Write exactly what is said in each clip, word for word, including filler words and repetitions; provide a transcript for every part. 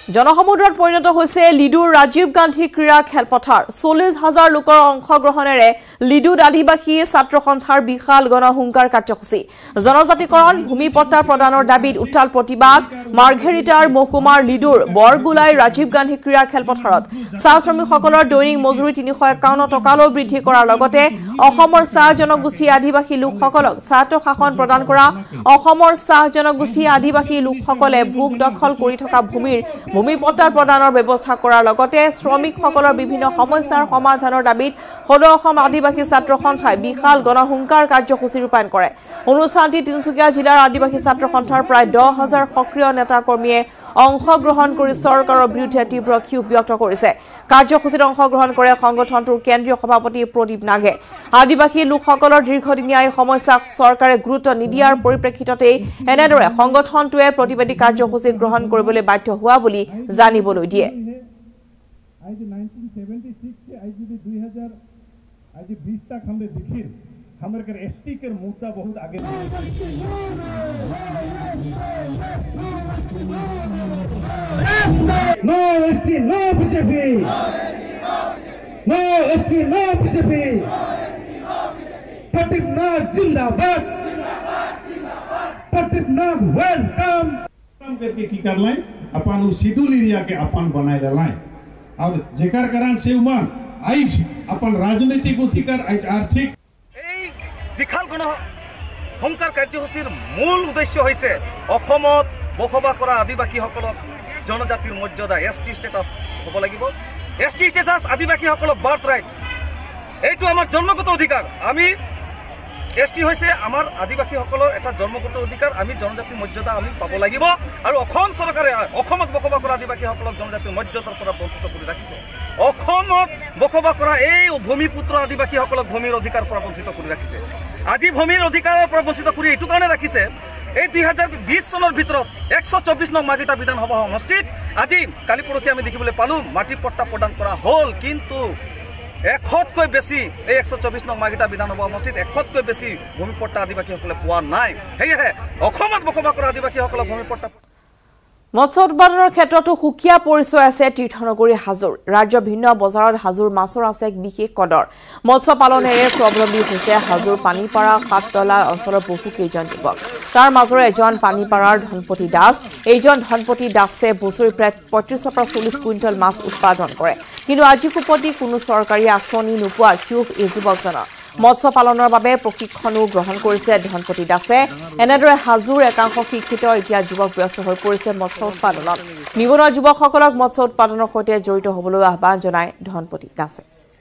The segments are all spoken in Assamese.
জনসমুদ্ৰত পৰিণত হৈছে লিডুৰ ৰাজীৱ গান্ধী ক্ৰীড়া খেলপথাৰ চল্লিশ হাজাৰ লোকৰ অংশগ্ৰহণেৰে লিডুত আদিবাসী ছাত্ৰ সন্থাৰ বিশাল গণহুংকাৰ কাৰ্যসূচী জনজাতিকৰণ ভূমি পট্টা প্ৰদানৰ দাবীত উত্তাল প্ৰতিবাদ মাৰ্ঘেৰিটাৰ মহকুমাৰ লিডুৰ বৰগুলাই ৰাজীৱ গান্ধী ক্ৰীড়া খেলপথাৰত চাহ শ্ৰমিকসকলৰ দৈনিক মজুৰি তিনিশ একাৱন্ন টকালৈ বৃদ্ধি কৰাৰ লগতে অসমৰ চাহ জনগোষ্ঠী আদিবাসী লোকসকলক স্বায়ত্ত শাসন প্ৰদান কৰা অসমৰ চাহ জনগোষ্ঠী আদিবাসী লোকসকলে ভোগ দখল কৰি থকা ভূমিৰ ভূমি পট্টা প্ৰদানৰ ব্যৱস্থা কৰাৰ লগতে শ্ৰমিকসকলৰ বিভিন্ন সমস্যাৰ সমাধানৰ দাবীত সদৌ অসম আদিবাসী ছাত্ৰ সন্থাই বিশাল গণহুংকাৰ কাৰ্যসূচী ৰূপায়ণ কৰে অনুষ্ঠানটি তিনিচুকীয়া জিলাৰ আদিবাসী ছাত্ৰ সন্থাৰ প্ৰায় দহ হাজাৰ সক্ৰিয় নেতা কৰ্মীয়ে অংশগ্ৰহণ কৰি চৰকাৰৰ বিৰুদ্ধে তীব্ৰ ক্ষোভ ব্যক্ত কৰিছে কাৰ্যসূচীত অংশগ্ৰহণ কৰে সংগঠনটোৰ কেন্দ্ৰীয় সভাপতি প্ৰদীপ নাগে আদিবাসী লোকসকলৰ দীৰ্ঘদিনীয়া সমস্যা চৰকাৰে গুৰুত্ব নিদিয়াৰ পৰিপ্ৰেক্ষিততে এনেদৰে সংগঠনটোৱে প্ৰতিবাদী কাৰ্যসূচী গ্ৰহণ কৰিবলৈ বাধ্য হোৱা বুলি জানিবলৈ দিয়ে हमारे कर एसटी के मुद्दा बहुत आगे no ST no BJP no ST no BJP Pradeep Nag जिंदाबाद प्रदीप नाग वेलकम काम करके की कर लाए अपन उस शेड्यूल एरिया के अपन बनाए लाए और जेकर कारण से उमा आइज अपन राजनीतिक अधिकार आइज आर्थिक বিশাল গণহুংকাৰ কাৰ্যসূচীৰ মূল উদ্দেশ্য হৈছে অসমত বসবাস কৰা আদিবাসীসকলক জনজাতিৰ মৰ্যাদা এছ টি ষ্টেটাছ হ'ব লাগিব এছ টি ষ্টেটাছ আদিবাসীসকলক বাৰ্থ ৰাইট এইটো আমাৰ জন্মগত অধিকাৰ আমি এছ টি হৈছে আমাৰ আদিবাসীসকলৰ এটা জন্মগত অধিকাৰ আমি জনজাতিৰ মৰ্যাদা আমি পাব লাগিব আৰু অসম চৰকাৰে অসমত বসবাস কৰা আদিবাসীসকলক জনজাতিৰ মৰ্যাদাৰ পৰা বঞ্চিত কৰি ৰাখিছে অসমত বসবাস কৰা এই ভূমিপুত্ৰ আদিবাসীসকলক ভূমিৰ অধিকাৰ পৰা বঞ্চিত কৰি ৰাখিছে আজি ভূমিৰ অধিকাৰৰ পৰা বঞ্চিত কৰি এইটো কাৰণে ৰাখিছে এই দুই হাজাৰ বিশ চনৰ ভিতৰত একশ চৌব্বিছ নং মাৰ্ঘেৰিটা বিধানসভা সমষ্টিত আজি কালি পৰহি আমি দেখিবলৈ পালোঁ মাটি পট্টা প্ৰদান কৰা হ'ল কিন্তু এশতকৈ বেছি এই একশ চৌব্বিছ নং মাৰ্ঘেৰিটা বিধানসভা সমষ্টিত এশতকৈ বেছি ভূমি পট্টা আদিবাসীসকলে পোৱা নাই সেয়েহে অসমত বসবাস কৰা আদিবাসীসকলক ভূমি পট্টা মৎস্য উৎপাদনৰ ক্ষেত্ৰতো সুকীয়া পৰিচয় আছে তীৰ্থনগৰী হাজোৰ ৰাজ্যৰ ভিন্ন বজাৰত হাজোৰ মাছৰ আছে এক বিশেষ কদৰ মৎস্য পালনেৰে স্বাৱলম্বী হৈছে হাজোৰ পানীপাৰা সাততলা অঞ্চলৰ বহু কেইজন যুৱক তাৰ মাজৰে এজন পানীপাৰাৰ ধনপতি দাস এইজন ধনপতি দাসে বছৰি প্ৰায় পঁয়ত্ৰিছৰ পৰা চল্লিছ কুইণ্টল মাছ উৎপাদন কৰে কিন্তু আজি সুপতি কোনো চৰকাৰী আঁচনি নোপোৱা ক্ষোভ এই যুৱকজনৰ মৎস্য পালনৰ বাবে প্ৰশিক্ষণো গ্ৰহণ কৰিছে ধনপতি দাসে এনেদৰে হাজোৰ একাংশ শিক্ষিত এতিয়া যুৱক ব্যস্ত হৈ পৰিছে মৎস্য উৎপাদনত নিবনুৱা যুৱকসকলক মৎস্য উৎপাদনৰ সৈতে জড়িত হ'বলৈ আহ্বান জনায় ধনপতি দাসে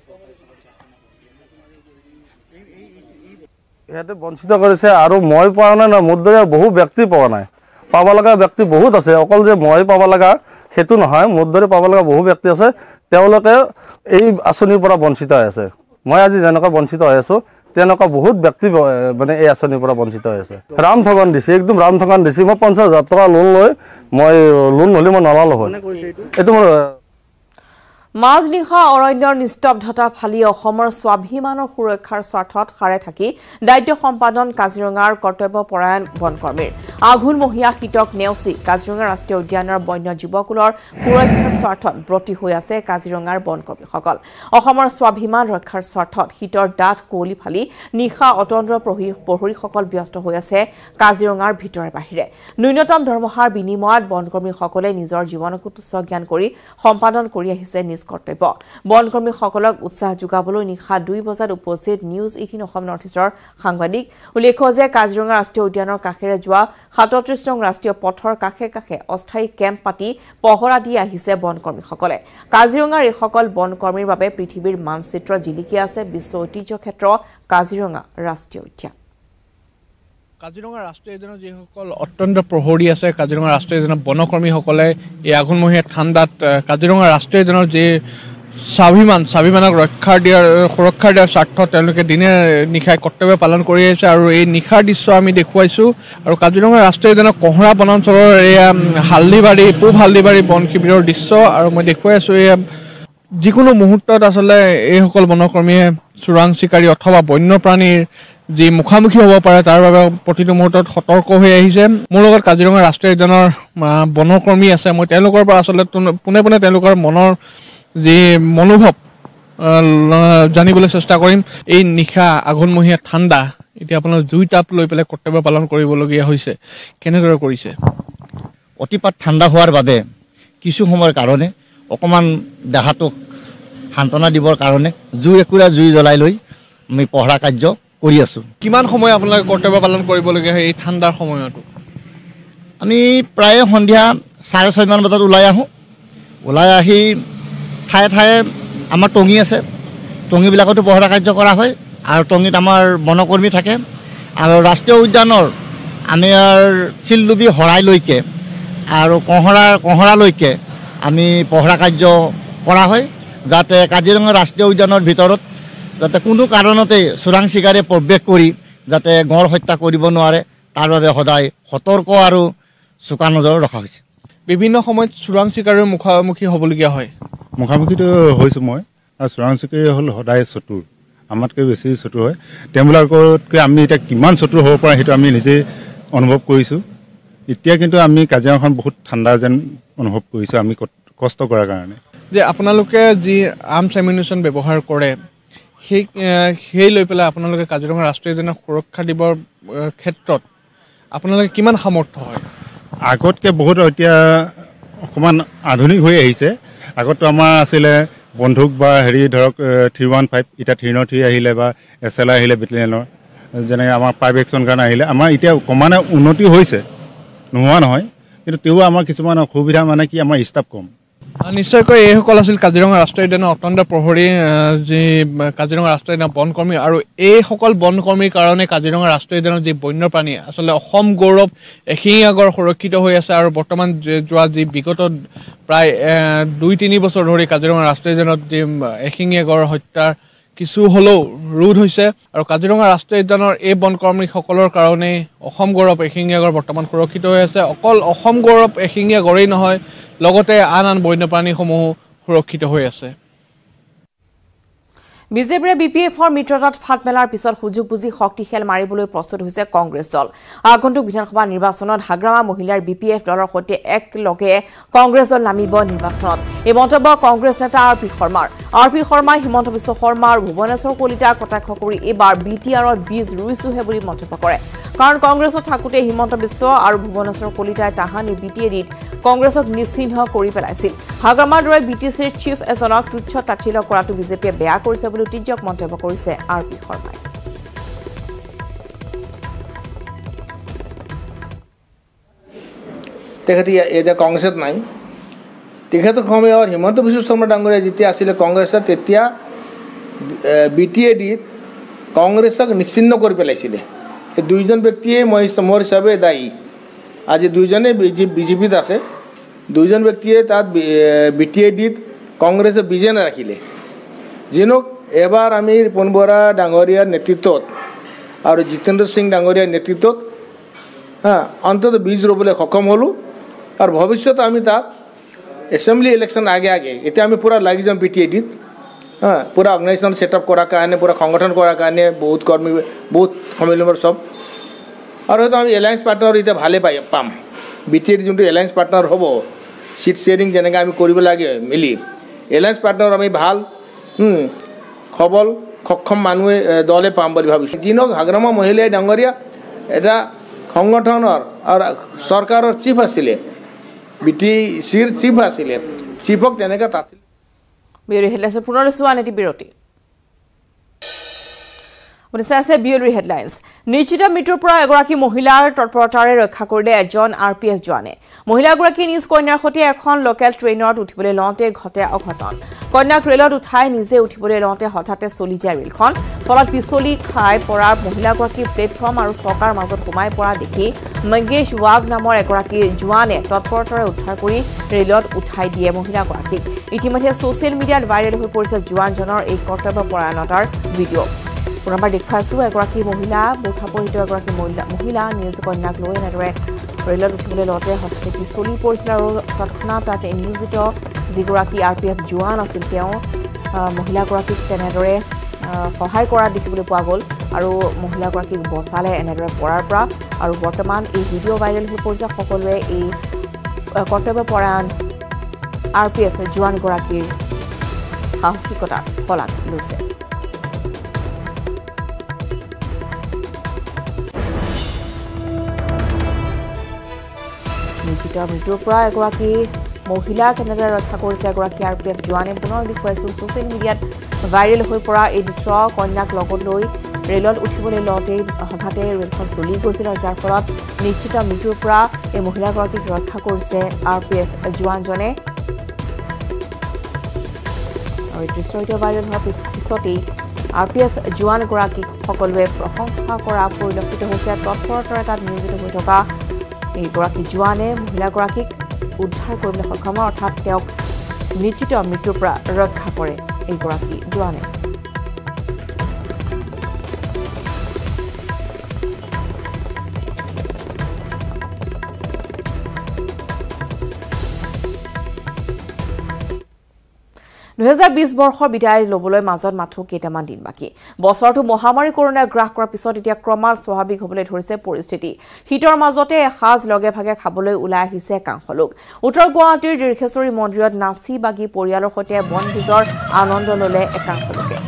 ইয়াতে বঞ্চিত কৰিছে আৰু মই পোৱা নাই না মোৰ দৰে বহু ব্যক্তি পোৱা নাই পাব লগা ব্যক্তি বহুত আছে অকল যে মই পাব লগা সেইটো নহয় মোৰ দৰে পাব লগা বহু ব্যক্তি আছে তেওঁলোকে এই আঁচনিৰ পৰা বঞ্চিত হৈ আছে মই আজি যেনেকুৱা বঞ্চিত হৈ আছো তেনেকুৱা বহুত ব্যক্তি মানে এই আঁচনিৰ পৰা বঞ্চিত হৈ আছে ৰাম ঠগন দিছে একদম ৰাম ঠগন দিছে মই পঞ্চাছ হাজাৰ টকা লোন লৈ মই লোন নহ'লে মই নলালো হয় এইটো মোৰ মাজনিশা অৰণ্যৰ নিস্তব্ধতা ফালি অসমৰ স্বাভিমানৰ সুৰক্ষাৰ স্বাৰ্থত সাৰে থাকি দায়িত্ব সম্পাদন কাজিৰঙাৰ কৰ্তব্যপৰায়ণ বনকৰ্মীৰ আঘোণমহীয়া শীতক নেওচি কাজিৰঙা ৰাষ্ট্ৰীয় উদ্যানৰ বন্য জীৱকুলৰ সুৰক্ষাৰ স্বাৰ্থত ব্ৰতী হৈ আছে কাজিৰঙাৰ বনকৰ্মীসকল অসমৰ স্বাভিমান ৰক্ষাৰ স্বাৰ্থত শীতৰ ডাঠ কুঁৱলী ফালি নিশা অতন্দ্ৰ প্ৰহৰীসকল ব্যস্ত হৈ আছে কাজিৰঙাৰ ভিতৰে বাহিৰে ন্যূনতম দৰমহাৰ বিনিময়ত বনকৰ্মীসকলে নিজৰ জীৱনকো তুচ্ছ জ্ঞান কৰি সম্পাদন কৰি আহিছে নিজ কৰ্তব্য বনকৰ্মীসকলক উৎসাহ যোগাবলৈ নিশা দুই বজাত উপস্থিত নিউজ এইটিন অসম নৰ্থ ইষ্টৰ সাংবাদিক উল্লেখ্য যে কাজিৰঙা ৰাষ্ট্ৰীয় উদ্যানৰ কাষেৰে যোৱা সাতত্ৰিছ নং ৰাষ্ট্ৰীয় পথৰ কাষে কাষে অস্থায়ী কেম্প পাতি পহৰা দি আহিছে বনকৰ্মীসকলে কাজিৰঙাৰ এইসকল বনকৰ্মীৰ বাবে পৃথিৱীৰ মানচিত্ৰ জিলিকি আছে বিশ্ব ঐতিহ্য ক্ষেত্ৰ কাজিৰঙা ৰাষ্ট্ৰীয় উদ্যান কাজিৰঙা ৰাষ্ট্ৰীয় উদ্যানৰ যিসকল অত্যন্ত প্ৰহৰী আছে কাজিৰঙা ৰাষ্ট্ৰীয় উদ্যানৰ বনকৰ্মীসকলে এই আঘোণমহীয়া ঠাণ্ডাত কাজিৰঙা ৰাষ্ট্ৰীয় উদ্যানৰ যি স্বাভিমান স্বাভিমানক ৰক্ষা দিয়াৰ সুৰক্ষা দিয়াৰ স্বাৰ্থত তেওঁলোকে দিনে নিশাই কৰ্তব্য পালন কৰি আহিছে আৰু এই নিশাৰ দৃশ্য আমি দেখুৱাইছোঁ আৰু কাজিৰঙা ৰাষ্ট্ৰীয় উদ্যানৰ কহৰা বনাঞ্চলৰ এয়া হালদিবাৰী পূব হালদিবাৰী বন শিবিৰৰ দৃশ্য আৰু মই দেখুৱাই আছোঁ এয়া যিকোনো মুহূৰ্তত আচলতে এইসকল বনকৰ্মীয়ে চোৰাং চিকাৰী অথবা বন্যপ্ৰাণীৰ যি মুখামুখি হ'ব পাৰে তাৰ বাবে প্ৰতিটো মুহূৰ্তত সতৰ্ক হৈ আহিছে। মোৰ লগত কাজিৰঙা ৰাষ্ট্ৰীয় উদ্যানৰ বনকৰ্মী আছে। মই তেওঁলোকৰ পৰা আচলতে পোনে পোনে তেওঁলোকৰ মনৰ যি মনোভাৱ জানিবলৈ চেষ্টা কৰিম। এই নিশা আঘোণমহীয়া ঠাণ্ডা, এতিয়া আপোনাৰ জুই তাপ লৈ পেলাই কৰ্তব্য পালন কৰিবলগীয়া হৈছে, কেনেদৰে কৰিছে? অতিপাত ঠাণ্ডা হোৱাৰ বাবে কিছু সময়ৰ কাৰণে অকণমান দেহাটোক সান্তনা দিবৰ কাৰণে জুই একুৰা জুই জ্বলাই লৈ আমি পহৰা কাৰ্য কৰি আছোঁ। কিমান সময় আপোনালোকে কৰ্তব্য পালন কৰিবলগীয়া হয় এই ঠাণ্ডাৰ সময়তো? আমি প্ৰায় সন্ধিয়া চাৰে ছয়মান বজাত ওলাই আহোঁ। ওলাই আহি ঠায়ে ঠায়ে আমাৰ টঙি আছে, টঙিবিলাকতো পহৰা কাৰ্য কৰা হয় আৰু টঙিত আমাৰ বনকৰ্মী থাকে। আৰু ৰাষ্ট্ৰীয় উদ্যানৰ আমাৰ চিলডুবি হৰাইলৈকে আৰু কঁহৰাৰ কঁহৰালৈকে আমি পহৰা কাৰ্য কৰা হয়, যাতে কাজিৰঙা ৰাষ্ট্ৰীয় উদ্যানৰ ভিতৰত যাতে কোনো কাৰণতে চোৰাং চিকাৰীয়ে প্ৰৱেশ কৰি যাতে গঁড় হত্যা কৰিব নোৱাৰে, তাৰ বাবে সদায় সতৰ্ক আৰু চোকা নজৰ ৰখা হৈছে। বিভিন্ন সময়ত চোৰাং চিকাৰীৰ মুখামুখি হ'বলগীয়া হয়। মুখামুখিটো হৈছোঁ মই, আৰু চোৰাং চিকাৰী হ'ল সদায় চতুৰ, আমাতকৈ বেছি চতুৰ হয়। তেওঁবিলাকতকৈ আমি এতিয়া কিমান চতুৰ হ'ব পাৰে সেইটো আমি নিজেই অনুভৱ কৰিছোঁ। এতিয়া কিন্তু আমি কাজিৰঙাখন বহুত ঠাণ্ডা যেন অনুভৱ কৰিছোঁ আমি কষ্ট কৰাৰ কাৰণে। যে আপোনালোকে যি আৰ্মছ এমিউনিশ্যন ব্যৱহাৰ কৰে, সেই সেই লৈ পেলাই আপোনালোকে কাজিৰঙা ৰাষ্ট্ৰীয় উদ্যানক সুৰক্ষা দিবৰ ক্ষেত্ৰত আপোনালোকে কিমান সামৰ্থ্য হয়? আগতকৈ বহুত এতিয়া অকণমান আধুনিক হৈ আহিছে। আগততো আমাৰ আছিলে বন্দুক বা হেৰি ধৰক থ্ৰী ওৱান ফাইভ, এতিয়া থ্ৰী ন থ্ৰী আহিলে বা এছ এল আই আহিলে বেটেলিয়নৰ, যেনেকৈ আমাৰ ফাইভ একশ্যন কাৰণে আহিলে। আমাৰ এতিয়া অকণমানে উন্নতি হৈছে, নোহোৱা নহয়, কিন্তু তেও আমাৰ কিছুমান অসুবিধা মানে কি আমাৰ ষ্টাফ কম। নিশ্চয়কৈ এইসকল আছিল কাজিৰঙা ৰাষ্ট্ৰীয় উদ্যানৰ অত্যন্ত প্ৰহৰী যি কাজিৰঙা ৰাষ্ট্ৰীয় উদ্যানৰ বনকৰ্মী। আৰু এইসকল বনকৰ্মীৰ কাৰণে কাজিৰঙা ৰাষ্ট্ৰীয় উদ্যানৰ যি বন্যপ্ৰাণী আচলতে অসম গৌৰৱ এশিঙীয়া গড় সুৰক্ষিত হৈ আছে। আৰু বৰ্তমান যোৱা যি বিগত প্ৰায় দুই তিনি বছৰ ধৰি কাজিৰঙা ৰাষ্ট্ৰীয় উদ্যানত যি এশিঙীয়া গড় হত্যাৰ কিছু হ'লেও ৰোধ হৈছে। আৰু কাজিৰঙা ৰাষ্ট্ৰীয় উদ্যানৰ এই বনকৰ্মীসকলৰ কাৰণেই অসম গৌৰৱ এশিঙীয়া গড় বৰ্তমান সুৰক্ষিত হৈ আছে। অকল অসম গৌৰৱ এশিঙীয়া গড়েই নহয়, লগতে আন আন বন্যপ্ৰাণীসমূহো সুৰক্ষিত হৈ আছে। বিজেপিয়ে বি পি এফৰ মিত্ৰতাত ফাট মেলাৰ পিছত সুযোগ বুজি শক্তি খেল মাৰিবলৈ প্ৰস্তুত হৈছে কংগ্ৰেছ দল। আগন্তুক বিধানসভা নিৰ্বাচনত হাগ্ৰামা মহিলাৰ বি পি এফ দলৰ সৈতে একেলগে কংগ্ৰেছ দল নামিব নিৰ্বাচনত। এই মন্তব্য কংগ্ৰেছ নেতা আৰ পি শৰ্মাৰ। আৰ পি শৰ্মাই হিমন্ত বিশ্ব শৰ্মা আৰু ভুৱনেশ্বৰ কলিতাক কটাক্ষ কৰি এইবাৰ বি টি আৰৰ বীজ ৰুইছোহে বুলি মন্তব্য কৰে। কাৰণ কংগ্ৰেছত থাকোঁতে হিমন্ত বিশ্ব আৰু ভুৱনেশ্বৰ কলিতাই তাহানিৰ বি টি এ ডিত কংগ্ৰেছক নিশ্চিহ্ন কৰি পেলাইছিল। হাগ্ৰামাৰ দৰে বি টি চিৰ চিফ এজনক তুচ্ছ তাচ্ছিল্য কৰাটো বিজেপিয়ে বেয়া কৰিছে বুলি তীৰ্যক মন্তব্য কৰিছে আৰ পি শৰ্মাই। তেখেতে এতিয়া কংগ্ৰেছত নাই। তেখেতৰ সময়ত হিমন্ত বিশ্ব শৰ্মা ডাঙৰীয়া যেতিয়া আছিলে কংগ্ৰেছত, তেতিয়া বি টি এ ডিত কংগ্ৰেছক নিশ্চিহ্ন কৰি পেলাইছিলে। এই দুইজন ব্যক্তিয়ে মই মোৰ হিচাপে দায়ী। আজি দুইজনে বিজেপিত আছে, দুইজন ব্যক্তিয়ে তাত বি টি এ ডিত কংগ্ৰেছে বিজয় নাৰাখিলে। যিনক এবাৰ আমি ৰিপুণ বৰা ডাঙৰীয়াৰ নেতৃত্বত আৰু জিতেন্দ্ৰ সিং ডাঙৰীয়াৰ নেতৃত্বত হা অন্তত বীজ ৰুবলৈ সক্ষম হ'লোঁ। আৰু ভৱিষ্যতে আমি তাত এছেম্বলি ইলেকশ্যন আগে আগে এতিয়া আমি পূৰা লাগি যাম বি টি এ ডিত। হা পূৰা অৰ্গেনাইজেশ্যন ছেটআপ কৰাৰ কাৰণে, পূৰা সংগঠন কৰাৰ কাৰণে বহুত কৰ্মী, বহুত সমিলমৰ চব। আৰু হয়তো আমি এলায়েন্স পাৰ্টনাৰ এতিয়া ভালে পাই পাম। বি টি এ ডি যোনটো এলায়েন্স পাৰ্টনাৰ হ'ব, চিট শ্বেয়াৰিং যেনেকৈ আমি কৰিব লাগে মিলি, এলায়েন্স পাৰ্টনাৰ আমি ভাল সবল সক্ষম মানুহে দলে পাম বুলি ভাবিছোঁ। যি নহওক হাগ্ৰামা মহিলাই ডাঙৰীয়া এটা সংগঠনৰ আৰু চৰকাৰৰ চিফ আছিলে, বি টি চিৰ চিফ আছিলে, চিফক তেনেকৈ তাত বিয়লি হেডলাইন্স পুনৰ চোৱা নেটি বিৰতি। আছে বিয়লিৰ হেডলাইন্স। নিশ্চিত মৃত্যুৰ পৰা এগৰাকী মহিলাৰ তৎপৰতাৰে ৰক্ষা কৰিলে এজন আৰ পি এফ জোৱানে। মহিলাগৰাকীয়ে নিজ কন্যাৰ সৈতে এখন লোকেল ট্ৰেইনত উঠিবলৈ লওঁতে ঘটে অঘটন। কন্যাক ৰেলত উঠাই নিজে উঠিবলৈ লওঁতে হঠাতে চলি যায় ৰেলখন। ফলত পিছলি খাই পৰাৰ মহিলাগৰাকী প্লেটফৰ্ম আৰু চকাৰ মাজত সোমাই পৰা দেখি মংগেশ ৱাগ নামৰ এগৰাকী জোৱানে তৎপৰতাৰে উদ্ধাৰ কৰি ৰেলত উঠাই দিয়ে মহিলাগৰাকীক। ইতিমধ্যে ছ'চিয়েল মিডিয়াত ভাইৰেল হৈ পৰিছে জোৱানজনৰ এই কৰ্তব্যপৰায়ণতাৰ ভিডিঅ'। পুনৰবাৰ দেখুৱাইছোঁ এগৰাকী মহিলা বৈঠাপৰিত এগৰাকী মহিলা নিজ কন্যাক লৈ এনেদৰে ৰেলত উঠিবলৈ লওঁতে হঠাতে পিছলি পৰিছিল আৰু তৎক্ষণাত তাতে নিয়োজিত যিগৰাকী আৰ পি এফ জোৱান আছিল তেওঁ মহিলাগৰাকীক তেনেদৰে সহায় কৰা দেখিবলৈ পোৱা গ'ল আৰু মহিলাগৰাকীক বচালে এনেদৰে পৰাৰ পৰা আৰু বৰ্তমান এই ভিডিঅ' ভাইৰেল হৈ পৰিছে সকলোৱে এই কৰ্তব্যপৰায়ণ আৰ পি এফ জোৱানগৰাকীৰ সাহসিকতাৰ শলাগ লৈছে নিশ্চিত মৃত্যুৰ পৰা এগৰাকী মহিলা কেনেদৰে ৰক্ষা কৰিছে এগৰাকী আৰ পি এফ জোৱানে পুনৰ দেখুৱাইছিল ছ'চিয়েল মিডিয়াত ভাইৰেল হৈ পৰা এই দৃশ্য কন্যাক লগত লৈ ৰেলত উঠিবলৈ লওঁতেই হঠাতে ৰেলখন চলি গৈছিল আৰু যাৰ ফলত নিশ্চিত মৃত্যুৰ পৰা এই মহিলাগৰাকীক ৰক্ষা কৰিছে আৰ পি এফ জোৱানজনে আৰু এই দৃশ্য এতিয়া ভাইৰেল হোৱাৰ পিছতেই আৰ পি এফ জোৱানগৰাকীক সকলোৱে প্ৰশংসা কৰা পৰিলক্ষিত হৈছে তৎপৰতাৰে তাত নিয়োজিত হৈ থকা এইগৰাকী জোৱানে মহিলাগৰাকীক উদ্ধাৰ কৰিবলৈ সক্ষম হয় অৰ্থাৎ তেওঁক নিশ্চিত মৃত্যুৰ পৰা ৰক্ষা কৰে এইগৰাকী জোৱানে দুহেজাৰ বিশ বৰ্ষৰ বিদায় ল'বলৈ মাজত মাথো কেইটামান দিন বাকী বছৰটো মহামাৰী কৰোণাই গ্ৰাস কৰাৰ পিছত এতিয়া ক্ৰমাৎ স্বাভাৱিক হ'বলৈ ধৰিছে পৰিস্থিতি শীতৰ মাজতে এসাঁজ লগে ভাগে খাবলৈ ওলাই আহিছে একাংশ লোক উত্তৰ গুৱাহাটীৰ দীৰ্ঘেশ্বৰী মন্দিৰত নাচি বাগি পৰিয়ালৰ সৈতে বনভোজৰ আনন্দ ল'লে একাংশ লোকে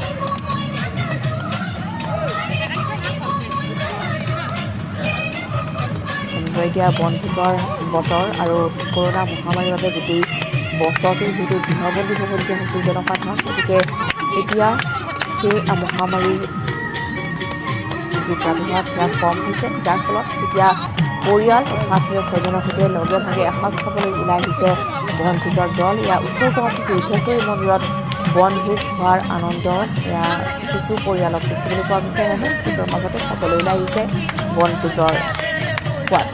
এতিয়া বনভোজৰ বতৰ আৰু কৰোণা মহামাৰীৰ বাবে গোটেই বছৰটো যিটো গৃহবন্দী হ'বলগীয়া হৈছিল জনসাধাৰণ গতিকে এতিয়া সেই মহামাৰীৰ যি প্ৰাদুৰ্ভাৱ সেয়া কম হৈছে যাৰ ফলত এতিয়া পৰিয়াল অৰ্থাৎ ছয়জনৰ সৈতে লগে ভাগে এসাঁজ খাবলৈ ওলাই আহিছে বনভোজৰ দল এয়া উত্তৰ গুৱাহাটীৰ দীৰ্ঘেশ্বৰী মন্দিৰত বনভোজ হোৱাৰ আনন্দ এয়া কিছু পৰিয়ালক দেখিবলৈ পোৱা গৈছে নহয় শীতৰ মাজতে খাবলৈ ওলাই আহিছে বনভোজৰ সোৱাদ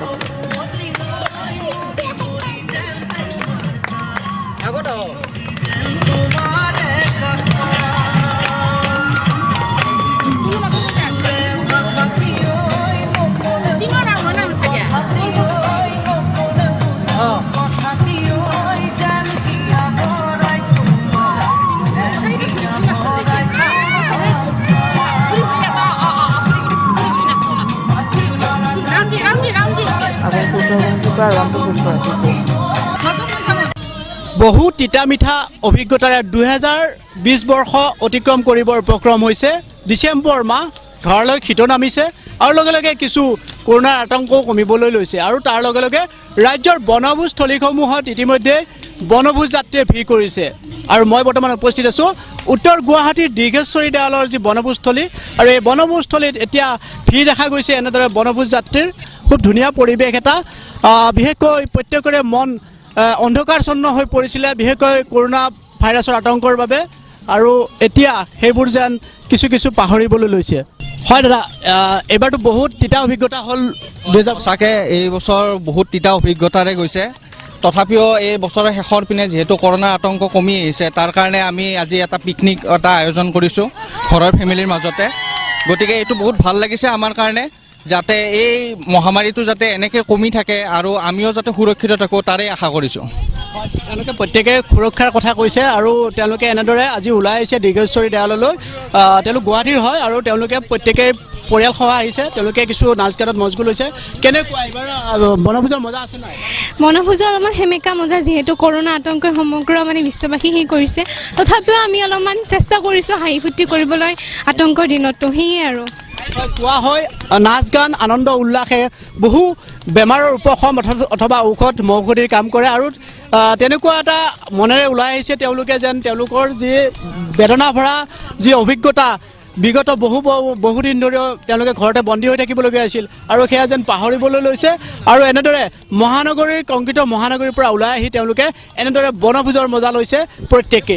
বহু তিতা মিঠা অভিজ্ঞতাৰে দুহেজাৰ বিশ বৰ্ষ অতিক্ৰম কৰিবৰ উপক্ৰম হৈছে ডিচেম্বৰ মাহ ঘৰলৈ শীত নামিছে আৰু লগে লগে কিছু কৰোণাৰ আতংকও কমিবলৈ লৈছে আৰু তাৰ লগে লগে ৰাজ্যৰ বনভোজস্থলীসমূহত ইতিমধ্যে বনভোজ যাত্ৰীয়ে ভিৰ কৰিছে আৰু মই বৰ্তমান উপস্থিত আছোঁ উত্তৰ গুৱাহাটীৰ দীৰ্ঘেশ্বৰী দেৱালৰ যি বনভোজস্থলী আৰু এই বনভোজস্থলীত এতিয়া ভিৰ দেখা গৈছে এনেদৰে বনভোজ যাত্ৰীৰ খুব ধুনীয়া পৰিৱেশ এটা বিশেষকৈ প্ৰত্যেকৰে মন অন্ধকাৰচ্ছন্ন হৈ পৰিছিলে বিশেষকৈ কৰোণা ভাইৰাছৰ আতংকৰ বাবে আৰু এতিয়া সেইবোৰ যেন কিছু কিছু পাহৰিবলৈ লৈছে হয় দাদা এবাৰতো বহুত তিতা অভিজ্ঞতা হ'ল দুহেজাৰ সঁচাকৈ এই বছৰ বহুত তিতা অভিজ্ঞতাৰে গৈছে তথাপিও এই বছৰৰ শেষৰ পিনে যিহেতু কৰোণাৰ আতংক কমি আহিছে তাৰ কাৰণে আমি আজি এটা পিকনিক এটা আয়োজন কৰিছোঁ ঘৰৰ ফেমিলিৰ মাজতে গতিকে এইটো বহুত ভাল লাগিছে আমাৰ কাৰণে যাতে এই মহামাৰীটো যাতে এনেকৈ কমি থাকে আৰু আমিও যাতে সুৰক্ষিত থাকোঁ তাৰে আশা কৰিছোঁ তেওঁলোকে প্ৰত্যেকে সুৰক্ষাৰ কথা কৈছে আৰু তেওঁলোকে এনেদৰে আজি ওলাই আহিছে দীৰ্ঘেশ্বৰী দেৱাললৈ তেওঁলোক গুৱাহাটীৰ হয় আৰু তেওঁলোকে প্ৰত্যেকে পৰিয়াল সহ আহিছে তেওঁলোকে কিছু নাচ গানত মজগুল হৈছে কেনেকুৱা এইবাৰ বনভোজৰ মজা আছে নাই বনভোজৰ অলপমান সেমেকা মজা যিহেতু কৰোণা আতংকই সমগ্ৰ মানে বিশ্ববাসী সেই কৰিছে তথাপিও আমি অলপমান চেষ্টা কৰিছোঁ হাঁহি ফূৰ্তি কৰিবলৈ আতংকৰ দিনতো সেয়ে আৰু কোৱা হয় নাচ গান আনন্দ উল্লাসে বহু বেমাৰৰ উপশম অথবা ঔষধ মৌষধিৰ কাম কৰে আৰু তেনেকুৱা এটা মনেৰে ওলাই আহিছে তেওঁলোকে যেন তেওঁলোকৰ যি বেদনা ভৰা যি অভিজ্ঞতা বিগত বহু বহুদিন ধৰি তেওঁলোকে ঘৰতে বন্দী হৈ থাকিবলগীয়া আছিল আৰু সেয়া যেন পাহৰিবলৈ লৈছে আৰু এনেদৰে মহানগৰীৰ কংক্ৰিট মহানগৰীৰ পৰা ওলাই আহি তেওঁলোকে এনেদৰে বনভোজৰ মজা লৈছে প্ৰত্যেকেই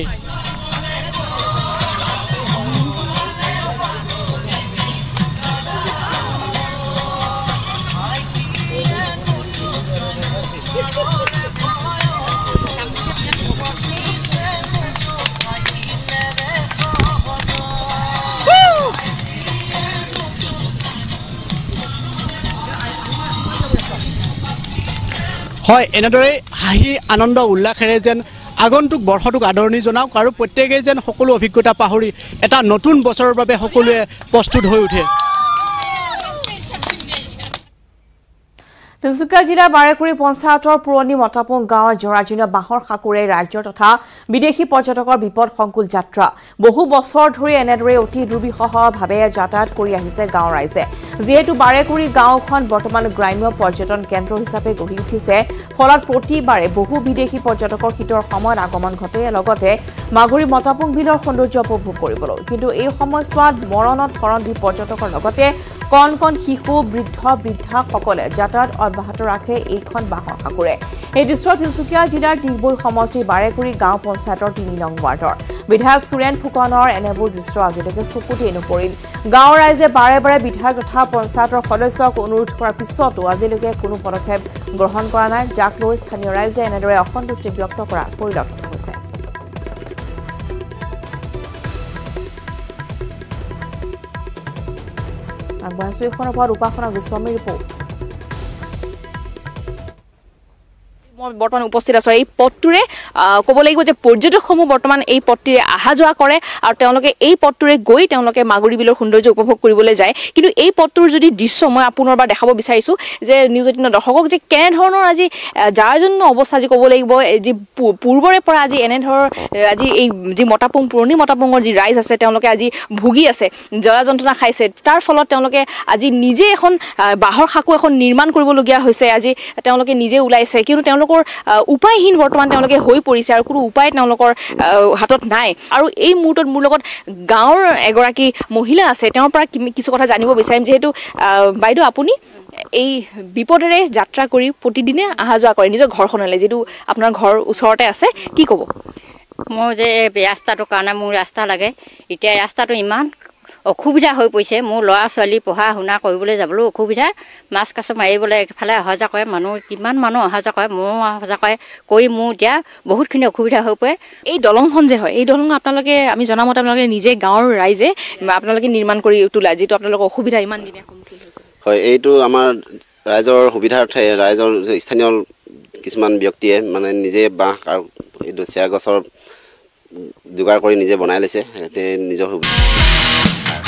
হয় এনেদৰে হাঁহি আনন্দ উল্লাসেৰে যেন আগন্তুক বৰ্ষটোক আদৰণি জনাওক আৰু প্ৰত্যেকেই যেন সকলো অভিজ্ঞতা পাহৰি এটা নতুন বছৰৰ বাবে সকলোৱে প্ৰস্তুত হৈ উঠে। তিনিচুকীয়া জিলাৰ বাৰেকুৰি পঞ্চায়তৰ পুৰণি মতাপুং গাঁৱৰ জৰাজীৰ্ণ বাঁহৰ সাঁকোৰে ৰাজ্য তথা বিদেশী পৰ্যটকৰ বিপদ সংকুল যাত্ৰা বহু বছৰ ধৰি এনেদৰে অতি দুৰ্বিষহভাৱে যাতায়াত কৰি আহিছে গাঁৱৰ ৰাইজে যিহেতু বাৰেকুৰি গাঁওখন বৰ্তমান গ্ৰাম্য পৰ্যটন কেন্দ্ৰ হিচাপে গঢ়ি উঠিছে ফলত প্ৰতিবাৰে বহু বিদেশী পৰ্যটকৰ শীতৰ সময়ত আগমন ঘটে লগতে মাগুৰী মতাপুং বিলৰ সৌন্দৰ্য উপভোগ কৰিবলৈ কিন্তু এই সময়ছোৱাত মৰণত শৰণ দি পৰ্যটকৰ লগতে কণ কণ শিশু বৃদ্ধ বৃদ্ধাসকলে যাতায়াত অব্যাহত ৰাখে এইখন বাঁহৰ সাঁকোৰে এই দৃশ্য তিনিচুকীয়া জিলাৰ ডিগবৈ সমষ্টিৰ বাৰেকুৰি গাঁও পঞ্চায়তৰ তিনি নং ৱাৰ্ডৰ বিধায়ক সুৰেন ফুকনৰ এনেবোৰ দৃশ্য আজিলৈকে চকুতেই নপৰিল গাঁৱৰ ৰাইজে বাৰে বাৰে বিধায়ক তথা পঞ্চায়তৰ সদস্যক অনুৰোধ কৰাৰ পিছতো আজিলৈকে কোনো পদক্ষেপ গ্ৰহণ কৰা নাই যাক লৈ স্থানীয় ৰাইজে এনেদৰে অসন্তুষ্টি ব্যক্ত কৰা পৰিলক্ষিত হৈছে আগবাঢ়িছো এইখনৰ পৰা উপাসনা গোস্বামীৰ ৰিপৰ্ট বৰ্তমান উপস্থিত আছো এই পথটোৰে ক'ব লাগিব যে পৰ্যটকসমূহ বৰ্তমান এই পথটিৰে অহা যোৱা কৰে আৰু তেওঁলোকে এই পথটোৰে গৈ তেওঁলোকে মাগুৰী বিলৰ সৌন্দৰ্য উপভোগ কৰিবলৈ যায় কিন্তু এই পথটোৰ যদি দৃশ্য মই পুনৰবাৰ দেখাব বিচাৰিছো যে নিউজ এইটিনৰ দৰ্শকক যে কেনেধৰণৰ আজি যাৰ জন্য অৱস্থা আজি ক'ব লাগিব যি পূৰ্বৰে পৰা আজি এনেধৰণৰ আজি এই যি মতাপুং পুৰণি মতাপুঙৰ যি ৰাইজ আছে তেওঁলোকে আজি ভুগি আছে জৰা যন্ত্ৰণা খাইছে তাৰ ফলত তেওঁলোকে আজি নিজে এখন বাঁহৰ সাঁকো এখন নিৰ্মাণ কৰিবলগীয়া হৈছে আজি তেওঁলোকে নিজে ওলাইছে কিন্তু তেওঁলোকৰ উপায়হীন বৰ্তমান তেওঁলোকে হৈ পৰিছে আৰু কোনো উপায় তেওঁলোকৰ হাতত নাই আৰু এই মুহূৰ্তত মোৰ লগত গাঁৱৰ এগৰাকী মহিলা আছে তেওঁৰ পৰা কিছু কথা জানিব বিচাৰিম যিহেতু বাইদেউ আপুনি এই বিপদৰে যাত্ৰা কৰি প্ৰতিদিনে অহা যোৱা কৰে নিজৰ ঘৰখনলৈ যিটো আপোনাৰ ঘৰ ওচৰতে আছে কি ক'ব মই যে ৰাস্তাটোৰ কাৰণে মোৰ ৰাস্তা লাগে এতিয়া ৰাস্তাটো ইমান অসুবিধা হৈ পৰিছে মোৰ ল'ৰা ছোৱালী পঢ়া শুনা কৰিবলৈ যাবলৈ অসুবিধা মাছ কাছ মাৰিবলৈ এফালে অহা যোৱা কৰে মানুহ কিমান মানুহ অহা যোৱা কৰে ময়ো অহা যোৱা কৰে কৰি মোৰ এতিয়া বহুতখিনি অসুবিধা হৈ পৰে এই দলংখন যে হয় এই দলং আপোনালোকে আমি জনামতে আপোনালোকে নিজে গাঁৱৰ ৰাইজে আপোনালোকে নিৰ্মাণ কৰি তোলা যিটো আপোনালোকৰ অসুবিধা ইমান দিনে সন্মুখীন হৈছে হয় এইটো আমাৰ ৰাইজৰ সুবিধাৰ্থে ৰাইজৰ স্থানীয় কিছুমান ব্যক্তিয়ে মানে নিজে বাঁহ আৰু এইটো চেয়া গছৰ যোগাৰ কৰি নিজে বনাই লৈছে নিজৰ সুবিধা